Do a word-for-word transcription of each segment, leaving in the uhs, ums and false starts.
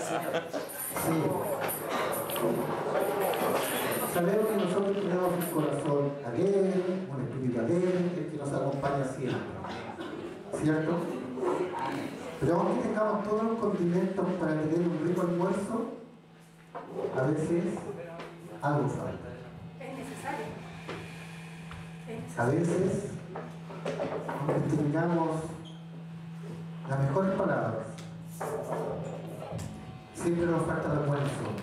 Sí. Sabemos que nosotros tenemos un corazón alegre, un espíritu alegre, el que nos acompaña siempre. ¿Cierto? Pero aunque tengamos todos los condimentos para tener un rico almuerzo, a veces algo falta. Es necesario. Es A necesario. veces, aunque tengamos las mejores palabras, siempre nos falta las buenas obras.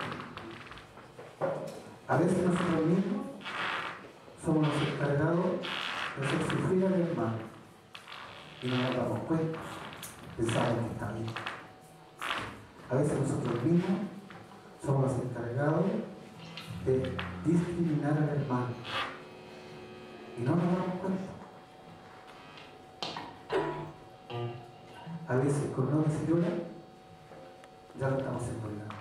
A veces nosotros mismos somos los encargados de hacer sufrir al hermano y no nos damos cuenta, pensamos que está bien. A veces nosotros mismos somos los encargados de discriminar al hermano y no nos damos cuenta. A veces con no decir hola ya lo estamos envolviendo.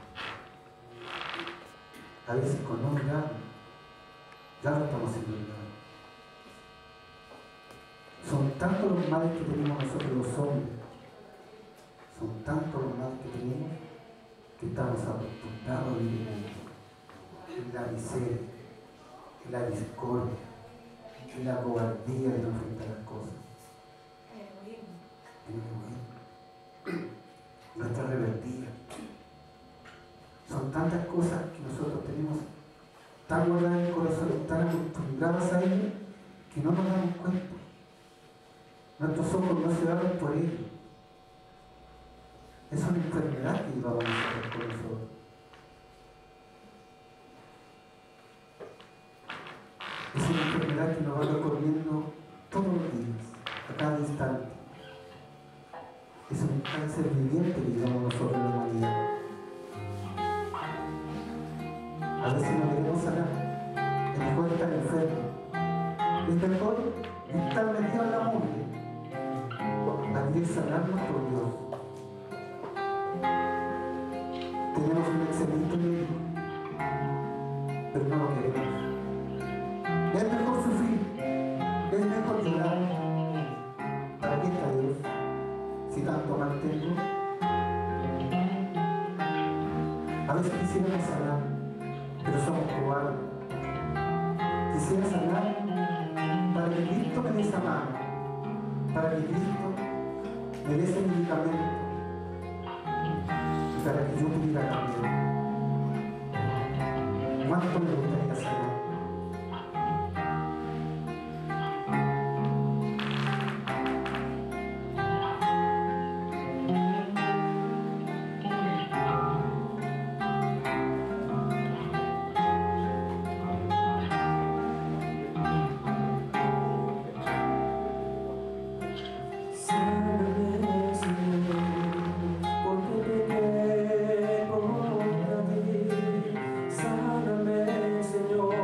A veces con no mirar ya lo estamos envolviendo. Son tantos los males que tenemos nosotros los hombres, son tantos los males que tenemos que estamos acostumbrados a vivir en la miseria, en la discordia, en la cobardía de no enfrentar las cosas. El egoísmo, nuestra rebeldía. Son tantas cosas que nosotros tenemos tan guardadas en el corazón, tan acostumbradas a ello, que no nos damos cuenta. Nuestros ojos no se abren por ello. Es una enfermedad que llevamos nosotros con nosotros. Es una enfermedad que nos va recorriendo todos los días, a cada instante. Es un cáncer viviente que llevamos nosotros en la humanidad. A veces no queremos sanar, es mejor estar enfermo, es mejor estar metido en la mugre a querer sanarnos por Dios. Tenemos un excelente médico, pero no lo queremos. Es mejor sufrir, es mejor llorar. ¿Para qué está Dios si tanto mal tengo? A veces quisiéramos sanar, pero somos cobardes. Quisiera sanar para que Cristo me dé esa mano, para que Cristo me dé ese medicamento y para que yo pudiera cambiar. ¿Cuánto me gustaría sanar? Sáname, Señor.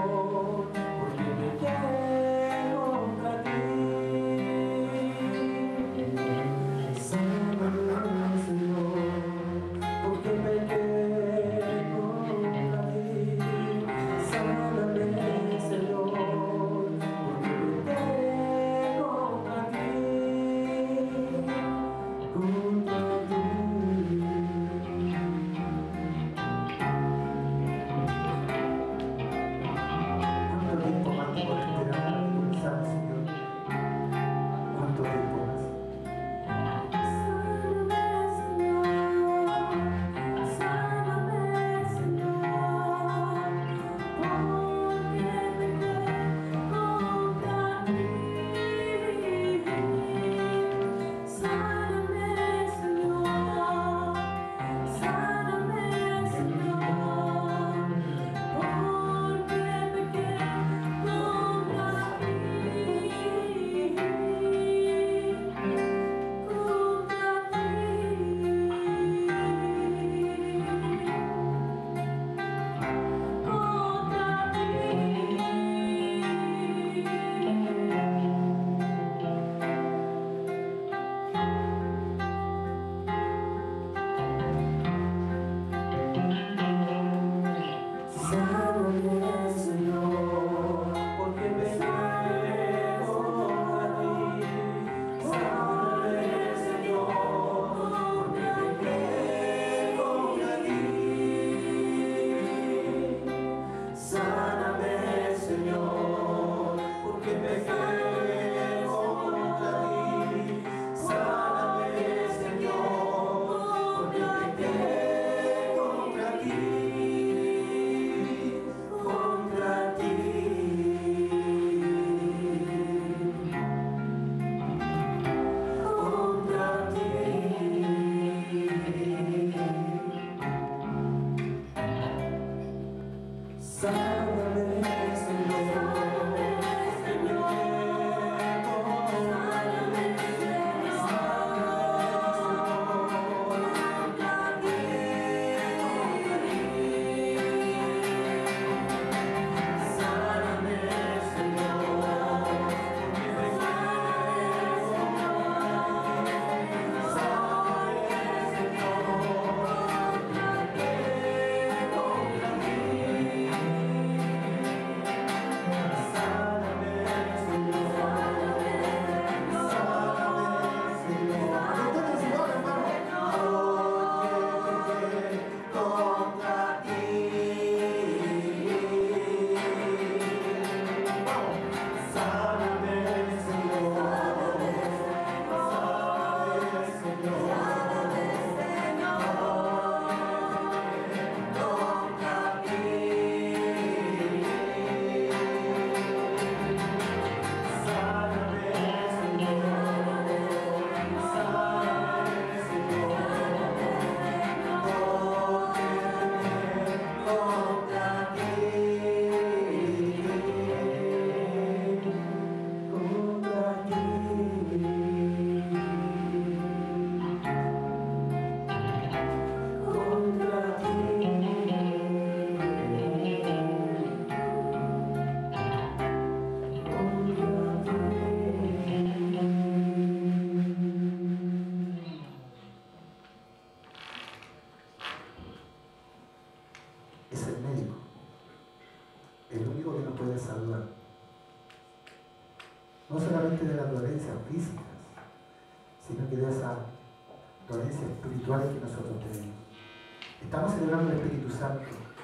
no solamente de las dolencias físicas, sino que de esas dolencias espirituales que nosotros tenemos. Estamos celebrando el Espíritu Santo.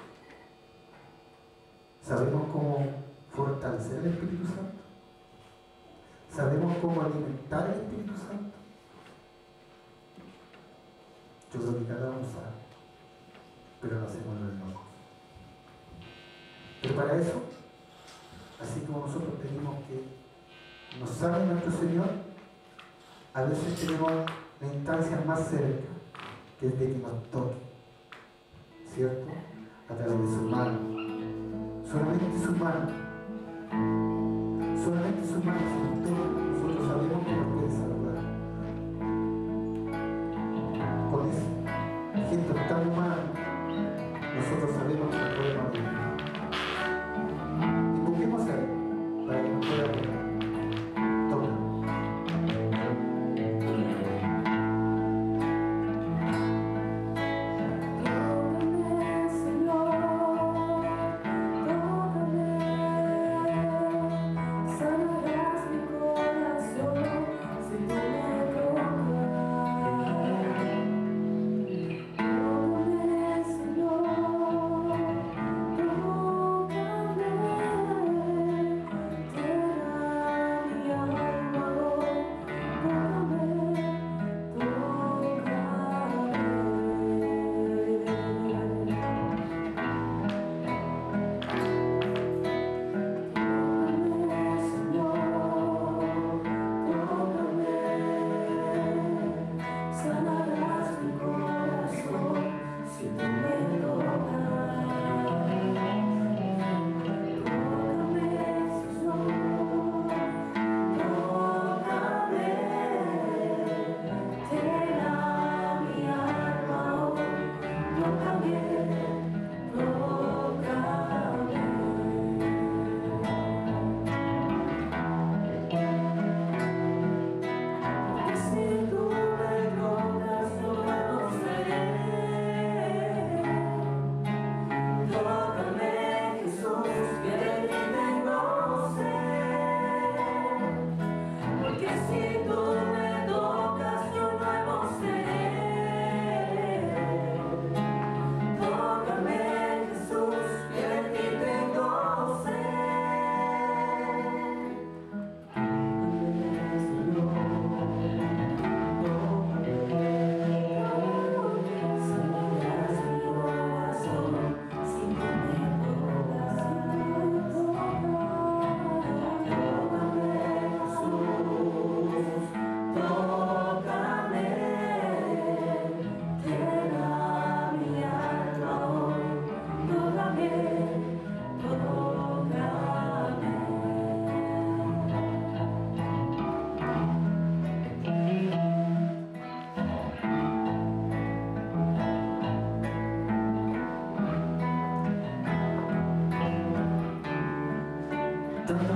¿Sabemos cómo fortalecer el Espíritu Santo? ¿Sabemos cómo alimentar el Espíritu Santo? Yo creo que cada uno sabe, pero no hacemos los locos. Pero para eso, así como nosotros pedimos que nos sane nuestro Señor, a veces tenemos la instancia más cerca, que es de que nos toque, ¿cierto? A través de su mano. Solamente su mano. Solamente su mano se nos toca. Nosotros sabemos que nos puede salvar. Con ese gesto tan humano, nosotros sabemos que nos podemos ayudar. Invoquemos a Él para que nos pueda ayudar. Tantas